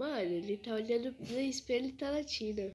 Mano, ele tá olhando no espelho e tá latindo.